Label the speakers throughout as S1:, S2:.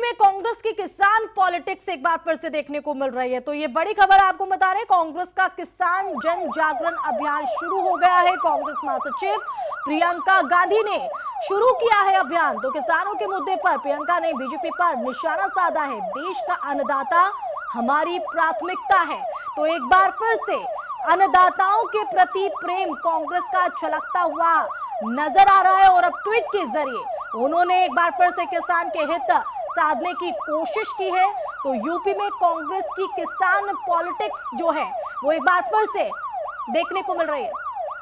S1: में कांग्रेस की किसान पॉलिटिक्स एक बार फिर से देखने को मिल रही है। तो ये बड़ी खबर आपको बता रहे हैं, कांग्रेस का किसान जन जागरण अभियान शुरू हो गया है। कांग्रेस महासचिव प्रियंका गांधी ने शुरू किया है अभियान। तो किसानों के मुद्दे पर प्रियंका ने बीजेपी पर निशाना साधा है। देश का अन्नदाता हमारी प्राथमिकता है। तो एक बार फिर से अन्नदाताओं के प्रति प्रेम कांग्रेस का छलकता हुआ नजर आ रहा है और अब ट्वीट के जरिए उन्होंने एक बार फिर से किसान के हित साधने की कोशिश की है। तो यूपी में कांग्रेस की किसान पॉलिटिक्स जो है वो एक बार फिर से देखने को मिल रही है।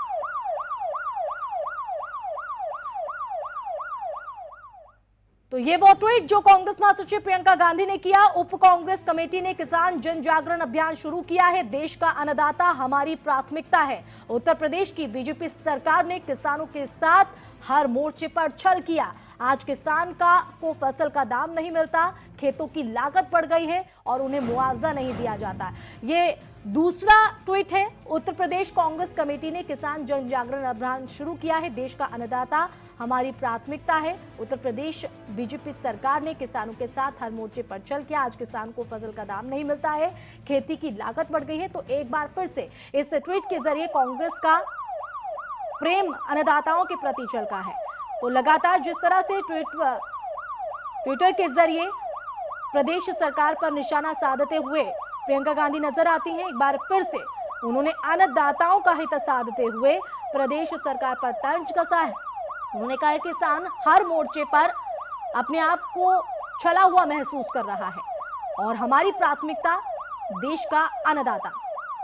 S1: तो ये वो ट्वीट जो कांग्रेस महासचिव प्रियंका गांधी ने किया। उप कांग्रेस कमेटी ने किसान जन जागरण अभियान शुरू किया है। देश का अन्नदाता हमारी प्राथमिकता है। उत्तर प्रदेश की बीजेपी सरकार ने किसानों के साथ हर मोर्चे पर छल किया। आज किसान को फसल का दाम नहीं मिलता, खेतों की लागत बढ़ गई है और उन्हें मुआवजा नहीं दिया जाता। ये दूसरा ट्वीट है। उत्तर प्रदेश कांग्रेस कमेटी ने किसान जन जागरण अभियान शुरू किया है। देश का अन्नदाता हमारी प्राथमिकता है। उत्तर प्रदेश बीजेपी सरकार ने किसानों के साथ हर मोर्चे पर छल किया। आज किसान को फसल का दाम नहीं मिलता है, खेती की लागत बढ़ गई है। तो एक बार फिर से इस ट्वीट के जरिए कांग्रेस का प्रेम अन्नदाताओं के प्रति चलका है। तो लगातार जिस तरह से ट्विटर के जरिए प्रदेश सरकार पर निशाना साधते हुए प्रियंका गांधी नजर आती हैं, एक बार फिर से उन्होंने अन्नदाताओं का हित साधते हुए प्रदेश सरकार पर तंज कसा है। उन्होंने कहा है किसान हर मोर्चे पर अपने आप को छला हुआ महसूस कर रहा है और हमारी प्राथमिकता देश का अन्नदाता।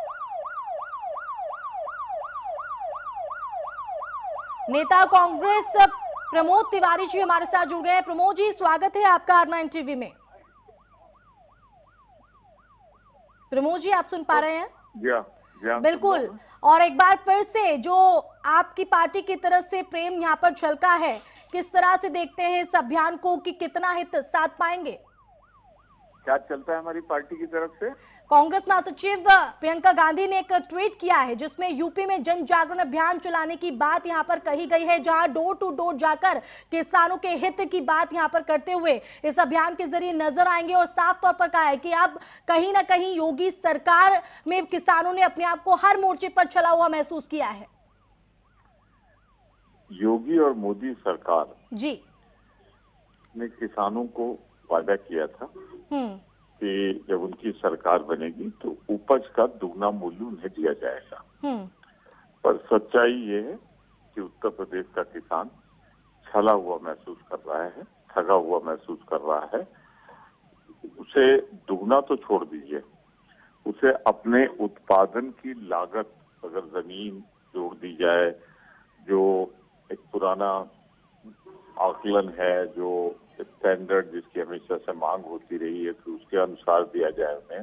S1: नेता कांग्रेस प्रमोद तिवारी जी हमारे साथ जुड़ गए हैं। प्रमोद जी, स्वागत है आपका R9 टीवी में। प्रमोद जी, आप सुन पा रहे हैं?
S2: जी
S1: बिल्कुल। और एक बार फिर से जो आपकी पार्टी की तरफ से प्रेम यहाँ पर छलका है, किस तरह से देखते हैं इस अभियान को कि कितना हित साध पाएंगे?
S2: क्या चलता है हमारी पार्टी की तरफ से?
S1: कांग्रेस महासचिव प्रियंका गांधी ने एक ट्वीट किया है जिसमें यूपी में जन जागरण अभियान चलाने की बात यहां पर कही गई है, जहां डोर टू डोर जाकर किसानों के हित की बात यहां पर करते हुए इस अभियान के जरिए नजर आएंगे। और साफ तौर पर कहा है कि अब कहीं ना कहीं योगी सरकार में किसानों ने अपने आप को हर मोर्चे पर छला हुआ महसूस किया है।
S2: योगी और मोदी सरकार
S1: जी
S2: ने किसानों को वादा किया था कि जब उनकी सरकार बनेगी तो उपज का दुगना मूल्य उन्हें दिया जाएगा। पर सच्चाई ये है कि उत्तर प्रदेश का किसान छला हुआ महसूस कर रहा है, ठगा हुआ महसूस कर रहा है। उसे दुगना तो छोड़ दीजिए, उसे अपने उत्पादन की लागत अगर जमीन जोड़ दी जाए, जो एक पुराना आकलन है, जो स्टैंडर्ड जिसकी हमेशा से मांग होती रही है, तो उसके अनुसार दिया जाए उन्हें,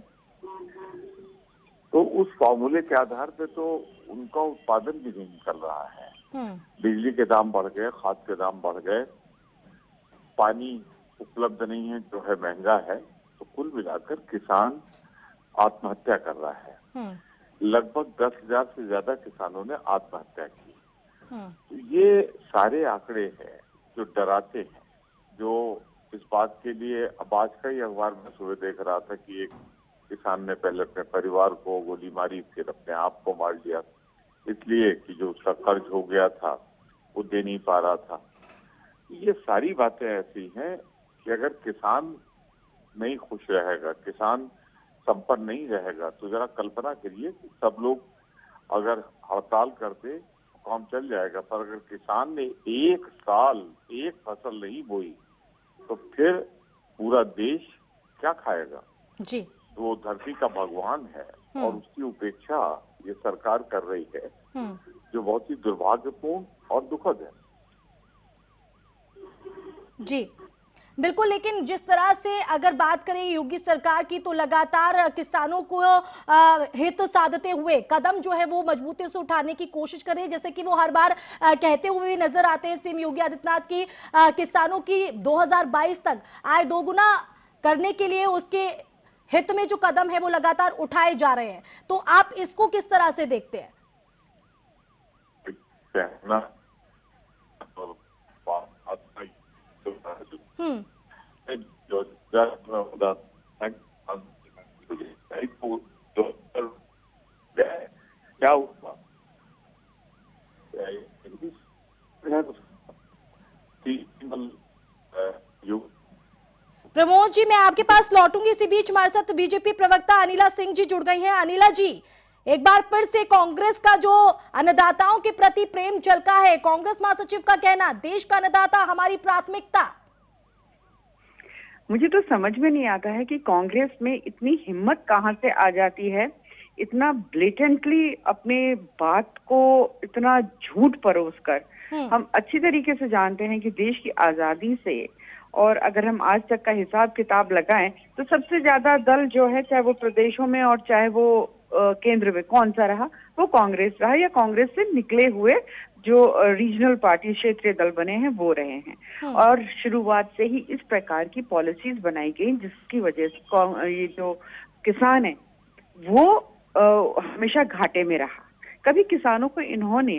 S2: तो उस फॉर्मूले के आधार पे तो उनका उत्पादन भी नहीं कर रहा है। बिजली के दाम बढ़ गए, खाद के दाम बढ़ गए, पानी उपलब्ध नहीं है, जो है महंगा है। तो कुल मिलाकर किसान आत्महत्या कर रहा है। लगभग 10,000 से ज्यादा किसानों ने आत्महत्या की। तो ये सारे आंकड़े हैं जो डराते हैं, जो इस बात के लिए, अब आज का ही अखबार में सुबह देख रहा था कि एक किसान ने पहले अपने परिवार को गोली मारी, फिर अपने आप को मार लिया, इसलिए कि जो उसका कर्ज हो गया था वो दे नहीं पा रहा था। ये सारी बातें ऐसी हैं कि अगर किसान नहीं खुश रहेगा, किसान संपन्न नहीं रहेगा, तो जरा कल्पना करिए कि सब लोग अगर हड़ताल करते काम चल जाएगा। पर अगर किसान ने एक साल एक फसल नहीं बोई तो फिर पूरा देश क्या खाएगा?
S1: जी।
S2: तो वो धरती का भगवान है और उसकी उपेक्षा ये सरकार कर रही है, जो बहुत ही दुर्भाग्यपूर्ण और दुखद है।
S1: जी बिल्कुल। लेकिन जिस तरह से अगर बात करें योगी सरकार की, तो लगातार किसानों को हित साधते हुए कदम जो है वो मजबूती से उठाने की कोशिश कर रही है। जैसे कि वो हर बार कहते हुए भी नजर आते हैं सीएम योगी आदित्यनाथ की किसानों की 2022 तक आय दोगुना करने के लिए उसके हित में जो कदम है वो लगातार उठाए जा रहे हैं। तो आप इसको किस तरह से देखते हैं?
S2: जो क्या हुआ
S1: प्रमोद जी, मैं आपके पास लौटूंगी। इसी बीच हमारे साथ बीजेपी प्रवक्ता अनिला सिंह जी जुड़ गई हैं। अनिला जी, एक बार फिर से कांग्रेस का जो अन्नदाताओं के प्रति प्रेम झलका है, कांग्रेस महासचिव का कहना, देश का अन्नदाता हमारी प्राथमिकता।
S3: मुझे तो समझ में नहीं आता है कि कांग्रेस में इतनी हिम्मत कहां से आ जाती है, इतना ब्लेटेंटली अपने बात को इतना झूठ परोसकर। हम अच्छी तरीके से जानते हैं कि देश की आजादी से, और अगर हम आज तक का हिसाब किताब लगाएं तो सबसे ज्यादा दल जो है, चाहे वो प्रदेशों में और चाहे वो केंद्र में, कौन सा रहा, वो कांग्रेस रहा, या कांग्रेस से निकले हुए जो रीजनल पार्टी, क्षेत्रीय दल बने हैं, वो रहे हैं। और शुरुआत से ही इस प्रकार की पॉलिसीज बनाई गई जिसकी वजह से ये जो किसान है वो हमेशा घाटे में रहा। कभी किसानों को इन्होंने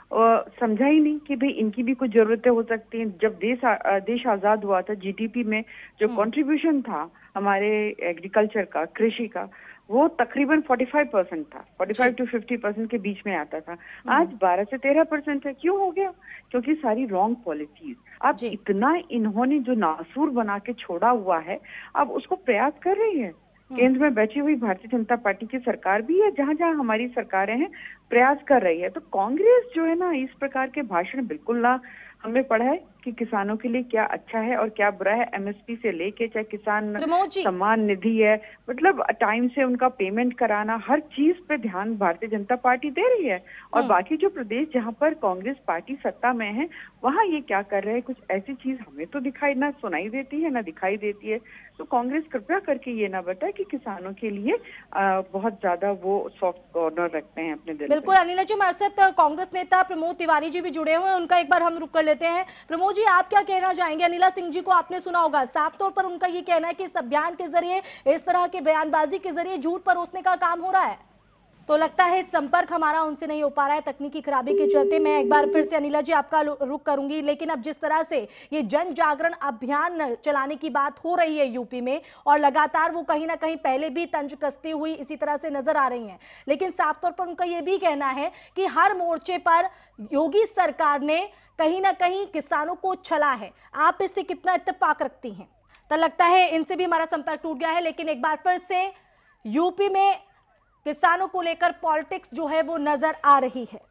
S3: समझा ही नहीं कि भाई इनकी भी कुछ जरूरतें हो सकती हैं। जब देश आजाद हुआ था, जीडीपी में जो कंट्रीब्यूशन था हमारे एग्रीकल्चर का, कृषि का, वो तकरीबन 45% था, 45 to 50% के बीच में आता था। आज 12 से 13% है। क्यों हो गया? क्योंकि सारी रॉन्ग पॉलिसीज। अब इतना इन्होंने जो नासूर बना के छोड़ा हुआ है, अब उसको प्रयास कर रही है। केंद्र में बैठी हुई भारतीय जनता पार्टी की सरकार भी है, जहां जहां हमारी सरकारें हैं, प्रयास कर रही है। तो कांग्रेस जो है ना, इस प्रकार के भाषण बिल्कुल ना हमने पढ़ा है कि किसानों के लिए क्या अच्छा है और क्या बुरा है। एमएसपी से लेके चाहे किसान सम्मान निधि है, मतलब टाइम से उनका पेमेंट कराना, हर चीज पे ध्यान भारतीय जनता पार्टी दे रही है। और बाकी जो प्रदेश जहां पर कांग्रेस पार्टी सत्ता में है, वहां ये क्या कर रहे हैं, कुछ ऐसी चीज हमें तो दिखाई ना सुनाई देती है ना दिखाई देती है। तो कांग्रेस कृपया करके ये ना बताए कि किसानों के लिए बहुत ज्यादा वो सॉफ्ट कॉर्नर रखते हैं अपने दिल।
S1: बिल्कुल अनिला जी, हमारे साथ कांग्रेस नेता प्रमोद तिवारी जी भी जुड़े हुए हैं, उनका एक बार हम रुक कर लेते हैं। प्रमोद जी, आप क्या कहना चाहेंगे? अनिला सिंह जी को आपने सुना होगा, साफ तौर पर उनका ये कहना है कि इस अभियान के जरिए, इस तरह के बयानबाजी के जरिए झूठ परोसने का काम हो रहा है। तो लगता है संपर्क हमारा उनसे नहीं हो पा रहा है तकनीकी खराबी के चलते। मैं एक बार फिर से अनिला जी आपका रुख करूंगी, लेकिन अब जिस तरह से ये जन जागरण अभियान चलाने की बात हो रही है यूपी में, और लगातार वो कहीं ना कहीं पहले भी तंज कसती हुई इसी तरह से नजर आ रही हैं, लेकिन साफ तौर पर उनका ये भी कहना है कि हर मोर्चे पर योगी सरकार ने कहीं ना कहीं किसानों को छला है। आप इससे कितना इत्तेफाक रखती हैं? तो लगता है इनसे भी हमारा संपर्क टूट गया है, लेकिन एक बार फिर से यूपी में किसानों को लेकर पॉलिटिक्स जो है वो नजर आ रही है।